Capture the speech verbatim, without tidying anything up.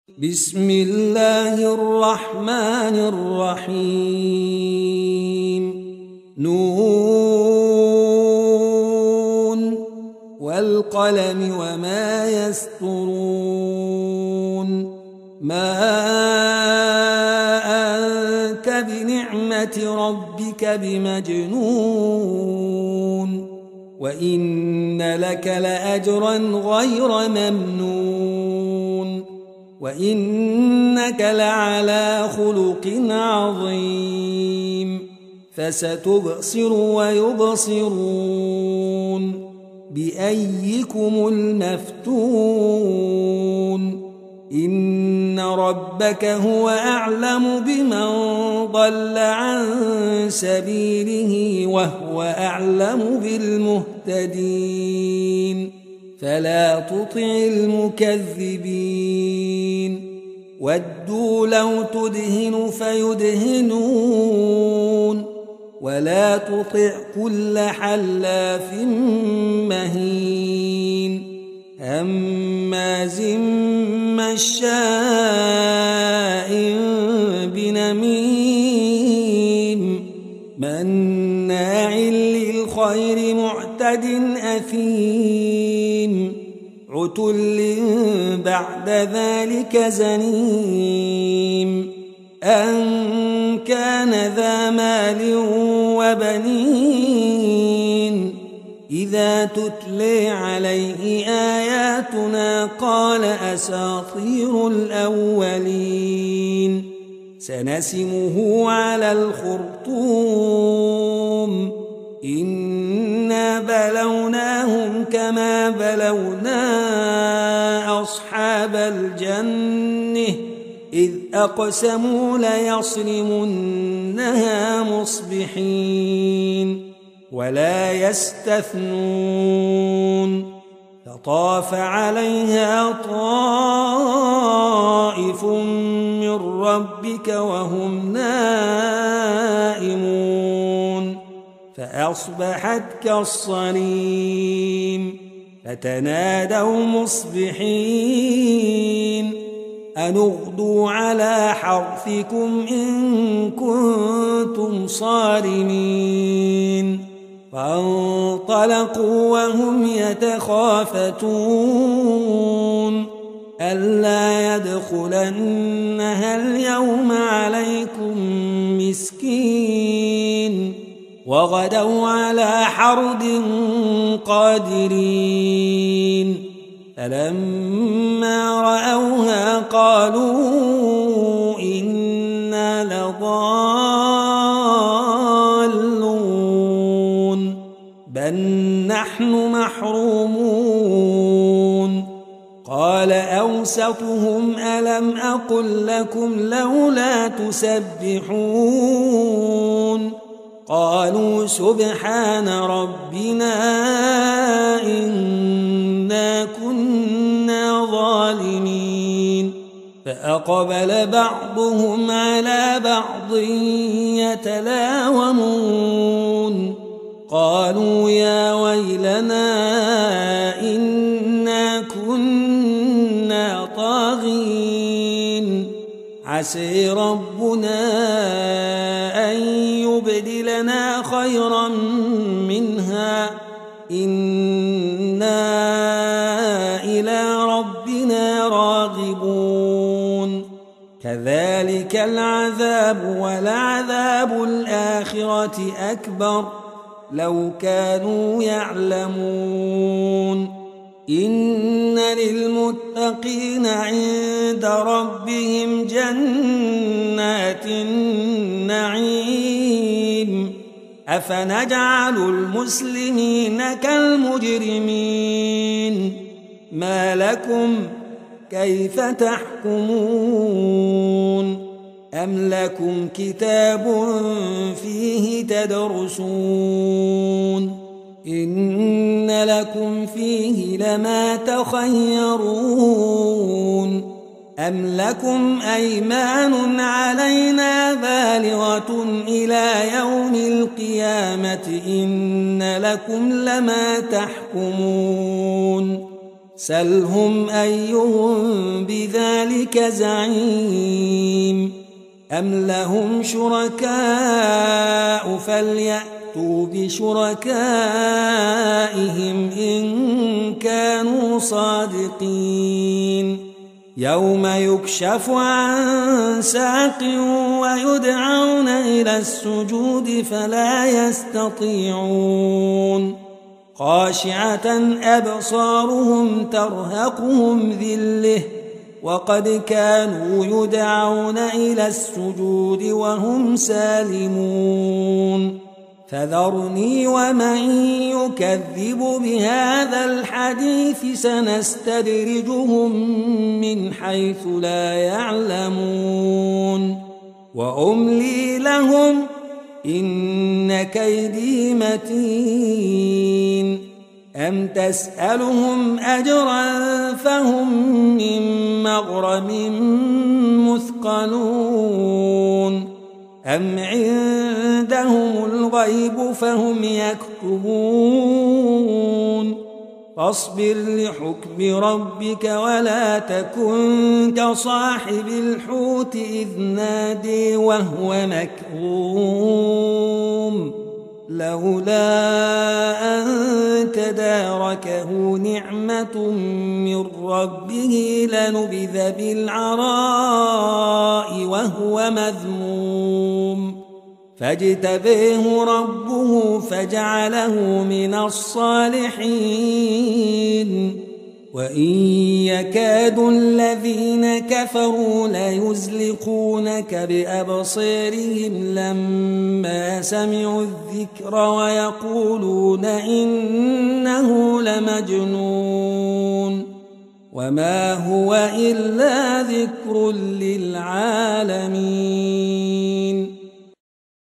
بسم الله الرحمن الرحيم نون والقلم وما يسطرون ما أنت بنعمة ربك بمجنون وإن لك لأجرا غير ممنون وإنك لعلى خلق عظيم فستبصر ويبصرون بأيكم المفتون إن ربك هو أعلم بمن ضل عن سبيله وهو أعلم بالمهتدين فلا تطع المكذبين ودوا لو تدهن فيدهنون ولا تطع كل حلاف مهين هماز مشاء بنميم مناع للخير معتد أثيم عتل بعد ذلك زنيم أن كان ذا مال وبنين إذا تتلي عليه آياتنا قال أساطير الأولين سنسمه على الخرطوم إنا بلوناهم كما بلونا أصحاب الجنة إذ أقسموا ليصرمنها مصبحين ولا يستثنون فطاف عليها طائف من ربك وهم نائمون فأصبحت كالصريم فتنادوا مصبحين أن اغدوا على حرثكم إن كنتم صارمين فانطلقوا وهم يتخافتون ألا يدخلنها اليوم عليكم مسكين وغدوا على حرد قادرين فلما رأوها قالوا إنا لضالون بل نحن محرومون قال أوسطهم ألم أقل لكم لولا تسبحون قالوا سبحان ربنا إنا كنا ظالمين فأقبل بعضهم على بعض يتلاومون قالوا يا ويلنا إنا كنا طاغين عسى ربنا أن يبدلنا خيرا منها إنا إلى ربنا راغبون كذلك العذاب ولعذاب الآخرة أكبر لو كانوا يعلمون إن للمتقين عند ربهم جنات النعيم أفنجعل المسلمين كالمجرمين ما لكم كيف تحكمون أم لكم كتاب فيه تدرسون إن لكم فيه لما تخيرون أم لكم أيمان علينا بالغة إلى يوم القيامة إن لكم لما تحكمون سلهم أيهم بذلك زعيم أم لهم شركاء فليأتوا بشركائهم إن كانوا صادقين يوم يكشف عن ساق ويدعون إلى السجود فلا يستطيعون خاشعة أبصارهم ترهقهم ذلة وقد كانوا يدعون إلى السجود وهم سالمون فذرني ومن يكذب بهذا الحديث سنستدرجهم من حيث لا يعلمون وأملي لهم إن كيدي متين أم تسألهم أجرا فهم من مغرم مثقلون أم عندهم الغيب فهم يكتبون فاصبر لحكم ربك ولا تكن كصاحب الحوت إذ نادي وهو مكظوم لولا أن تداركه نعمة من ربه لنبذ بالعراء وهو مذموم فاجتبيه ربه فجعله من الصالحين وإن يكاد الذين كفروا ليزلقونك بأبصارهم لما سمعوا الذكر ويقولون إنه لمجنون وما هو إلا ذكر للعالمين